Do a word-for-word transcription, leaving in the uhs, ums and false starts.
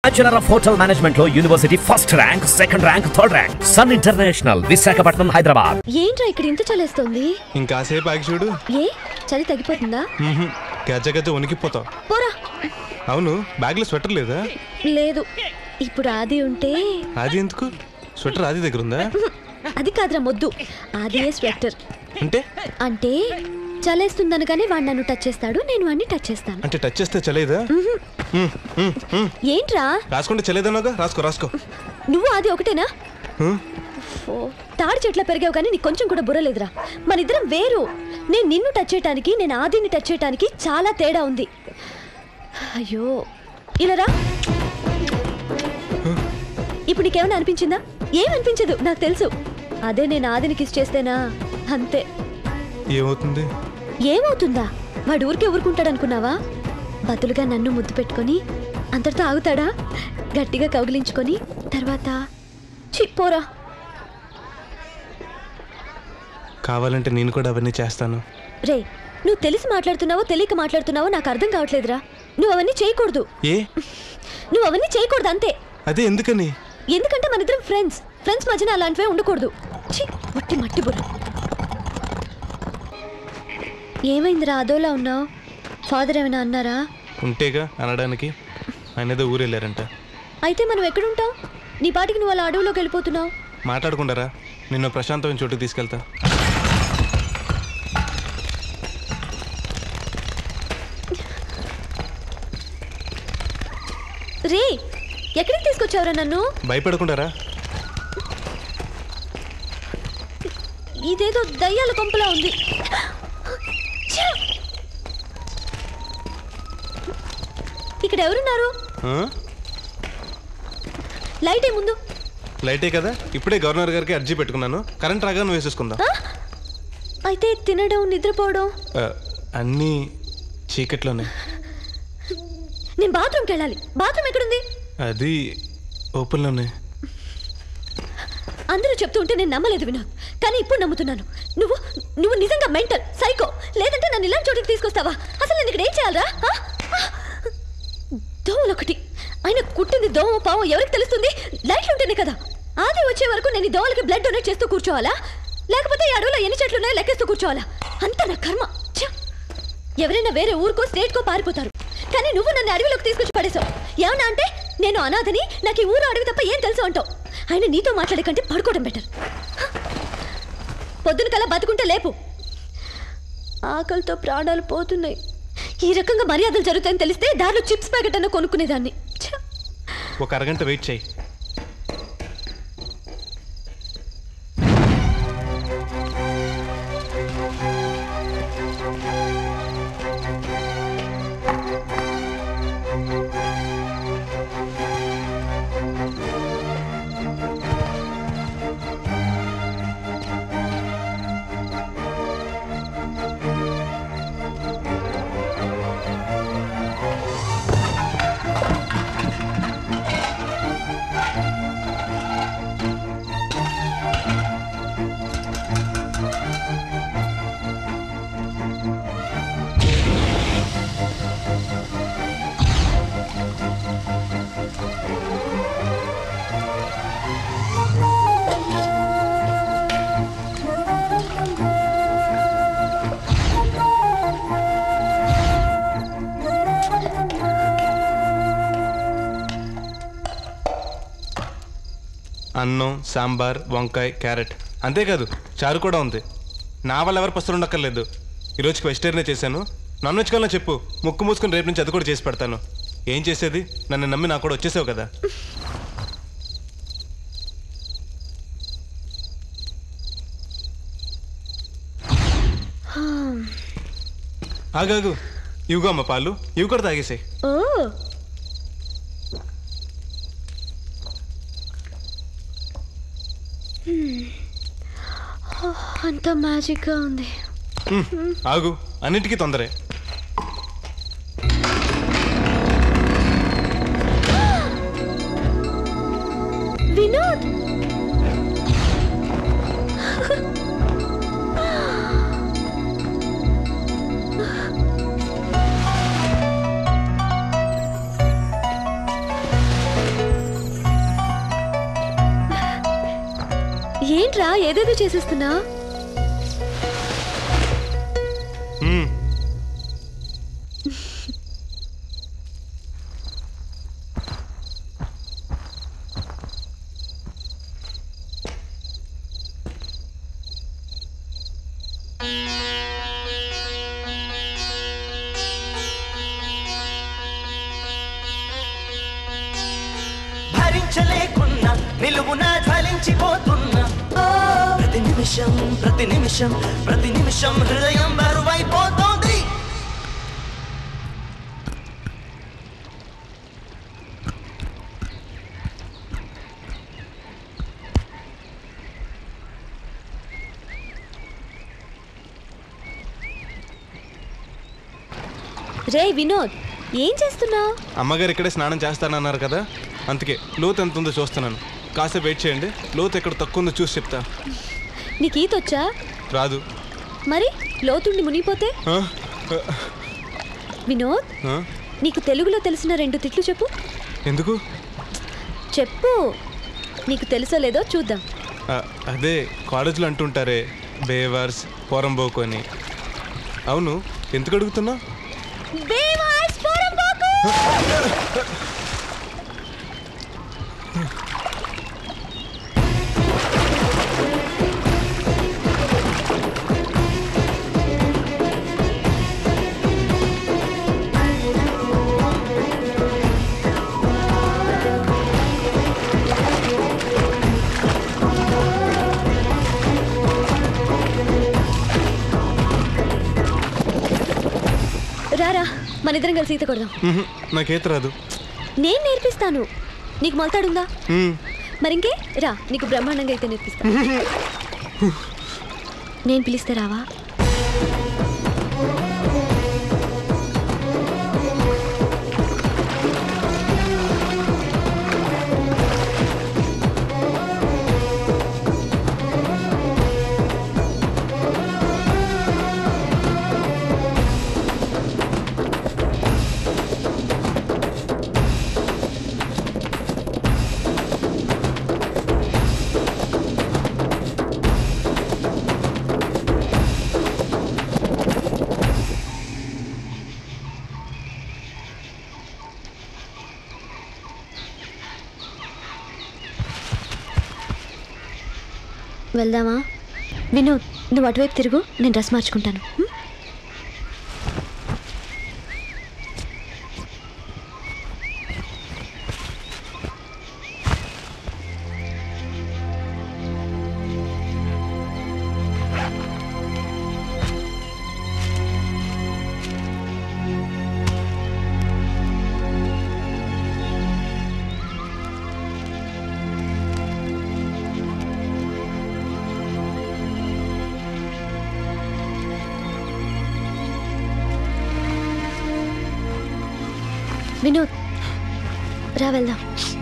Bachelor of hotel management లో university first rank, second rank, third rank. Sun International, Visakhapatnam, Hyderabad. ఏంట్రా ఇక్కడ ఇంత చలేస్తుంది? ఇంకాసేపు ఆగి చూడు. ఏ చలి తగ్గిపోతుందా? గజ్జ గజ్జ వణికిపోతావు. పోరా. అవును, బ్యాగ్ లో స్వెటర్ లేదా? లేదు. ఇప్పుడు ఆది ఉంటే. ఆది ఎందుకు? స్వెటర్ ఆది దగ్గర ఉందా? అది కాదురా మొద్దు, ఆదియే స్వెటర్. అంటే అంటే చలేస్తుందనగానే వాడు నన్ను టచ్ చేస్తాడు, నేను వాడిని టచ్ చేస్తాను. అంటే టచ్ చేస్తే చలేదా? ఏంట్రా రాసుకుంటే చలేదన్నాగా? రాసుకో రాసుకో. నువ్వు ఆది ఒకటేనా? తాడి చెట్ల పెరిగావు కానీ నీకు కొంచెం కూడా బుర్రలేదురా. మన ఇద్దరం వేరు. నేను నిన్ను టచ్ చేయటానికి, నేను ఆదిని టచ్ చేయటానికి చాలా తేడా ఉంది. అయ్యో ఇలారా. ఇప్పుడు నీకేమైనా అనిపించిందా? ఏమనిపించదు, నాకు తెలుసు. అదే నేను ఆదిని కిస్ చేస్తేనా అంతే. ఏమవుతుంది? ఏమవుతుందా? వాడు ఊరికే ఊరుకుంటాడు అనుకున్నావా? బతులుగా నన్ను ముద్దు పెట్టుకొని అంతటితో ఆగుతాడా? గట్టిగా కౌగిలించుకొని తర్వాత చిప్పోరా. కావాలంటే నేను కూడా అవన్నీ చేస్తాను. రే, నువ్వు తెలిసి మాట్లాడుతున్నావో తెలియక మాట్లాడుతున్నావో నాకు అర్థం కావట్లేదురా. నువ్వు అవన్నీ చేయకూడదు. ఏ? నువ్వు అవన్నీ చేయకూడదు అంతే. అదే ఎందుకని? ఎందుకంటే మన ఇద్దరం ఫ్రెండ్స్. ఫ్రెండ్స్ మధ్యన అలాంటివే ఉండకూడదు. మట్టి మట్టి బుర్ర. ఏమైందిరా అదోలా ఉన్నావు? ఫాదర్ ఏమైనా అన్నారా? ఉంటేగా అనడానికి. ఆయన ఏదో ఊరెళ్ళారంట. అయితే మనం ఎక్కడుంటావు? నీ పాటికి నువ్వు అలా అడవులోకి వెళ్ళిపోతున్నావు. మాట్లాడుకుంటారా? నిన్ను ప్రశాంతమైన చోటుకి తీసుకెళ్తా. రే, ఎక్కడికి తీసుకొచ్చావురా నన్ను? భయపడకుండారా? ఇదేదో దయ్యాల కొంపలా ఉంది. ఇక్కడ ఎవరున్నారు? లైటే ముందు. లైటే కదా, ఇప్పుడే గవర్నర్ గారికి అర్జీ పెట్టుకున్నాను. కరెంట్ రాగానే వేసేసుకుందాం. అయితే తినడం, నిద్రపోవడం అన్నీ చీకట్లోనే. నేను బాత్రూమ్కి వెళ్ళాలి. బాత్రూమ్ ఎక్కడుంది? అది ఓపెన్లోనే. అందరూ చెప్తూ ఉంటే నేను నమ్మలేదు వినోద్, కానీ ఇప్పుడు నమ్ముతున్నాను. నువ్వు నువ్వు నిజంగా మెంటల్ సైకో. లేదంటే నన్ను ఇలాంటి చోటికి తీసుకొస్తావా? అసలు నేను ఇక్కడ ఏం చేయాలరా? దోమలు ఒకటి. ఆయన కుట్టింది దోమ పావు ఎవరికి తెలుస్తుంది? లైట్లు ఉంటేనే కదా. ఆది వచ్చే వరకు నేను ఈ దోమలకి బ్లడ్ డొనేట్ చేస్తూ కూర్చోవాలా? లేకపోతే ఈ అడవులో ఎన్ని చెట్లు ఉన్నాయో లెక్కేస్తూ కూర్చోవాలా? అంత నా కర్మ. ఎవరైనా వేరే ఊరుకో స్టేట్కో పారిపోతారు, కానీ నువ్వు నన్ను అడవిలోకి తీసుకొచ్చి పడేశావు. ఏమన్నా అంటే నేను అనాథని, నాకు ఈ ఊరు అడవి తప్ప ఏం తెలుసు అంటావు. ఆయన నీతో మాట్లాడే కంటే పడుకోవడం బెటర్. పొద్దున కల్లా బతుకుంటే లేపు. ఆకలితో ప్రాణాలు పోతున్నాయి. ఈ రకంగా మర్యాదలు జరుగుతాయని తెలిస్తే దారిలో చిప్స్ ప్యాకెట్ అన్న కొనుక్కునేదాన్ని. ఒక అరగంట వెయిట్ చేయి. అన్నం, సాంబార్, వంకాయ, క్యారెట్, అంతేకాదు చారు కూడా ఉంది. నా వల్ల ఎవరు పస్తులు ఉండక్కర్లేదు. ఈరోజుకి వెజిటేరియనే చేశాను. నాన్ వెజ్ కన్నా చెప్పు, ముక్కు మూసుకొని రేపు నుంచి అది కూడా చేసి పెడతాను. ఏం చేసేది? నన్ను నమ్మి నాకు కూడా వచ్చేసావు కదా. ఆగాగు, ఇవిగో అమ్మ పాలు, ఇవి కూడా తాగేసాయి. అంత మ్యాజిక్ గా ఉంది. ఆగు, అన్నిటికీ తొందరే. వినోద్, ఏంట్రా ఏదేదో చేసేస్తున్నా? భరించలేకున్నా నిలువునా జ్వలించిపోతున్నా ప్రతి నిమిషం ప్రతి నిమిషం ప్రతి నిమిషం హృదయం బరువైపోతోంది. రే వినోద్, ఏం చేస్తున్నావు? అమ్మగారు ఇక్కడే స్నానం చేస్తానన్నారు కదా, అందుకే లోతు ఎంత ఉందో చూస్తున్నాను. కాసేపు వెయిట్ చేయండి, లోతు ఎక్కడ తక్కువ ఉందో చూసి చెప్తా. నీకు ఈత వచ్చా? రాదు. మరి లోతుండి మునిగిపోతే? ఆ? వినోద్, ఆ? నీకు తెలుగులో తెలిసిన రెండు తిట్లు చెప్పు. ఎందుకు? చెప్పు, నీకు తెలుసో లేదో చూద్దాం. ఆ, అదే కాలేజీలో అంటుంటారే బేవర్స్ పోరంబోకు అని. అవును, ఎందుకు అడుగుతున్నా? బేవర్స్ పోరంబోకు. రారా, మన ఇద్దరం కలిసి ఈత కొడదాం. నాకు ఈత రాదు. నేను నేర్పిస్తాను. నీకు మొలతాడుందా? మరింకే రా, నీకు బ్రహ్మాండంగా అయితే నేర్పిస్తా. నేను పిలిస్తే రావా? వెళ్దామా? వినోద్, నువ్వు అటువైపు తిరుగు, నేను డ్రెస్ మార్చుకుంటాను. వినోద్, రా వెళ్దాం.